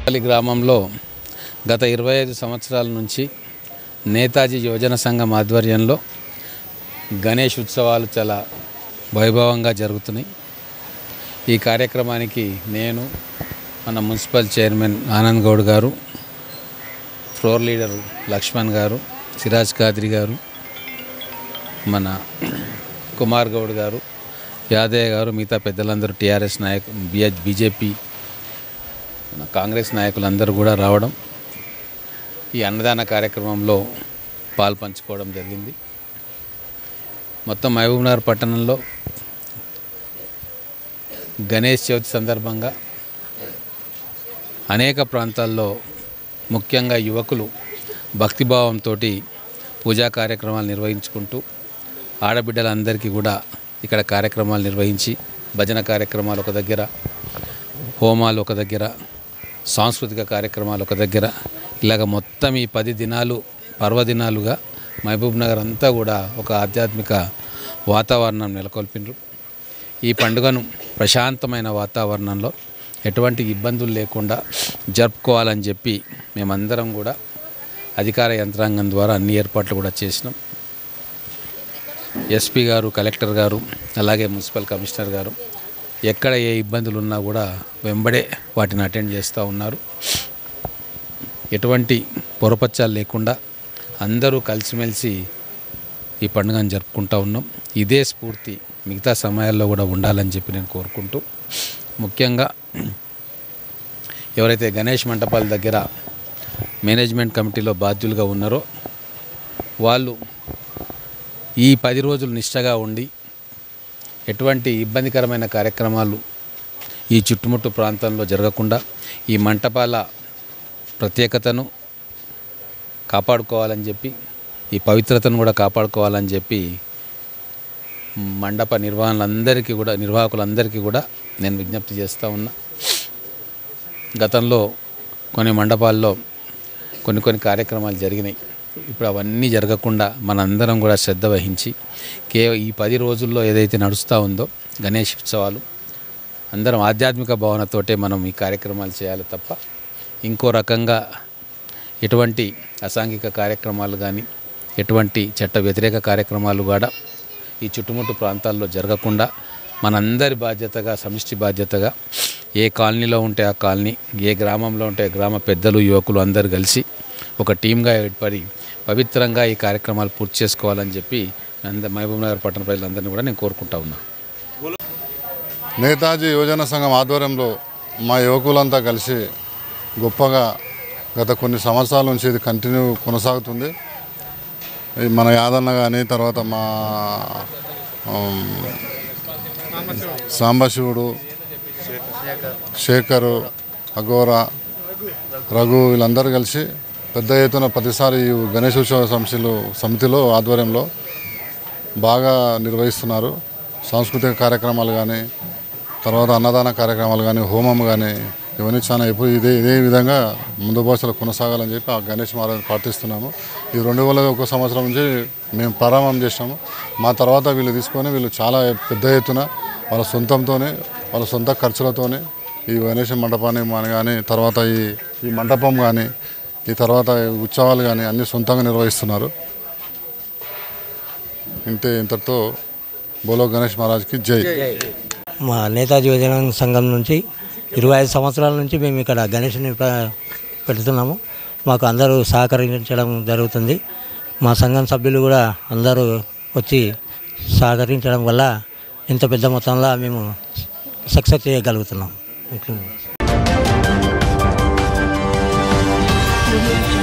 పల్లి గ్రామంలో గత 25 సంవత్సరాల నుంచి నేతాజీ యువజన సంఘం ఆధ్వర్యంలో గణేష్ ఉత్సవాలు చాలా వైభవంగా జరుగుతున్నాయి. ఈ కార్యక్రమానికి నేను, మన మున్సిపల్ చైర్మన్ ఆనంద్ గౌడ్ గారు, ఫ్లోర్ లీడర్ లక్ష్మణ్ గారు, సిరాజ్ ఖాద్రి గారు, మన కుమార్ గౌడ్ గారు, యాదయ్య గారు, మిగతా పెద్దలందరూ టీఆర్ఎస్ నాయకులు, బీజేపీ, కాంగ్రెస్ నాయకులందరూ కూడా రావడం ఈ అన్నదాన కార్యక్రమంలో పాల్పంచుకోవడం జరిగింది. మొత్తం మహబూబ్నగర్ పట్టణంలో గణేష్ చవితి సందర్భంగా అనేక ప్రాంతాల్లో ముఖ్యంగా యువకులు భక్తిభావంతో పూజా కార్యక్రమాలు నిర్వహించుకుంటూ ఆడబిడ్డలందరికీ కూడా ఇక్కడ కార్యక్రమాలు నిర్వహించి భజన కార్యక్రమాలు ఒక దగ్గర, హోమాలు ఒక దగ్గర, సాంస్కృతిక కార్యక్రమాలు ఒక దగ్గర, ఇలాగ మొత్తం ఈ 10 దినాలు పర్వదినాలుగా మహబూబ్నగర్ అంతా కూడా ఒక ఆధ్యాత్మిక వాతావరణం నెలకొల్పినారు. ఈ పండుగను ప్రశాంతమైన వాతావరణంలో ఎటువంటి ఇబ్బందులు లేకుండా జరుపుకోవాలని చెప్పి మేమందరం కూడా అధికార యంత్రాంగం ద్వారా అన్ని ఏర్పాట్లు కూడా చేసినాం. ఎస్పీ గారు, కలెక్టర్ గారు, అలాగే మున్సిపల్ కమిషనర్ గారు ఎక్కడ ఏ ఇబ్బందులు ఉన్నా కూడా వెంబడే వాటిని అటెండ్ చేస్తూ ఉన్నారు. ఎటువంటి పొరపచ్చాలు లేకుండా అందరూ కలిసిమెలిసి ఈ పండుగను జరుపుకుంటూ ఉన్నాం. ఇదే స్ఫూర్తి మిగతా సమయాల్లో కూడా ఉండాలని చెప్పి నేను కోరుకుంటూ, ముఖ్యంగా ఎవరైతే గణేష్ మంటపాల దగ్గర మేనేజ్మెంట్ కమిటీలో బాధ్యులుగా ఉన్నారో వాళ్ళు ఈ 10 రోజులు నిష్టగా ఉండి ఎటువంటి ఇబ్బందికరమైన కార్యక్రమాలు ఈ చుట్టుముట్టు ప్రాంతంలో జరగకుండా ఈ మంటపాల ప్రత్యేకతను కాపాడుకోవాలని చెప్పి, ఈ పవిత్రతను కూడా కాపాడుకోవాలని చెప్పి మండప నిర్వాహకులందరికీ కూడా నేను విజ్ఞప్తి చేస్తూ ఉన్నా. గతంలో కొన్ని మండపాల్లో కొన్ని కార్యక్రమాలు జరిగినాయి. ఇప్పుడు అవన్నీ జరగకుండా మనందరం కూడా శ్రద్ధ వహించి ఈ 10 రోజుల్లో ఏదైతే నడుస్తూ ఉందో గణేష్ ఉత్సవాలు, అందరం ఆధ్యాత్మిక భావనతోటే మనం ఈ కార్యక్రమాలు చేయాలి తప్ప ఇంకో రకంగా ఎటువంటి అసాంఘిక కార్యక్రమాలు కానీ, ఎటువంటి చట్ట వ్యతిరేక కార్యక్రమాలు కూడా ఈ చుట్టుముట్టు ప్రాంతాల్లో జరగకుండా మనందరి బాధ్యతగా, సమిష్టి బాధ్యతగా ఏ కాలనీలో ఉంటే ఆ కాలనీ, ఏ గ్రామంలో ఉంటే గ్రామ పెద్దలు, యువకులు అందరూ కలిసి ఒక టీమ్గా ఏర్పడి పవిత్రంగా ఈ కార్యక్రమాలు పూర్తి చేసుకోవాలని చెప్పి మహబూబ్నగర్ పట్టణ ప్రజలందరినీ కూడా నేను కోరుకుంటా ఉన్నా. నేతాజీ యువజన సంఘం ఆధ్వర్యంలో మా యువకులంతా కలిసి గొప్పగా గత కొన్ని సంవత్సరాల నుంచి ఇది కంటిన్యూ కొనసాగుతుంది. మన యాదన్న కానీ, తర్వాత మా సాంబశివుడు, శేఖరు, అఘోరా, రఘు వీళ్ళందరూ కలిసి పెద్ద ఎత్తున ప్రతిసారి గణేశోత్సవ సమితిలో ఆధ్వర్యంలో బాగా నిర్వహిస్తున్నారు. సాంస్కృతిక కార్యక్రమాలు కానీ, తర్వాత అన్నదాన కార్యక్రమాలు కానీ, హోమం కానీ ఇవన్నీ చాలా ఎప్పుడు ఇదే విధంగా ముందు భాషలో కొనసాగాలని చెప్పి ఆ గణేష్ మహారాజుని ప్రార్థిస్తున్నాము. ఈ 2001 సంవత్సరం నుంచి మేము ప్రారంభం చేసినాము. మా తర్వాత వీళ్ళు చాలా పెద్ద ఎత్తున వాళ్ళ సొంతంతోనే, వాళ్ళ సొంత ఖర్చులతోనే ఈ గణేష్ మండపాన్ని కానీ, తర్వాత ఈ మండపం కానీ, ఈ తర్వాత ఉత్సవాలు కానీ అన్నీ సొంతంగా నిర్వహిస్తున్నారు. ఇంతటితో బోలో గణేష్ మహారాజ్కి జై. మా నేతాజీ యువజన సంఘం నుంచి 25 సంవత్సరాల నుంచి మేము ఇక్కడ గణేష్ని పెడుతున్నాము. మాకు అందరూ సహకరించడం జరుగుతుంది. మా సంఘం సభ్యులు కూడా అందరూ వచ్చి సహకరించడం వల్ల ఇంత పెద్ద మొత్తంలో మేము సక్సెస్ చేయగలుగుతున్నాం.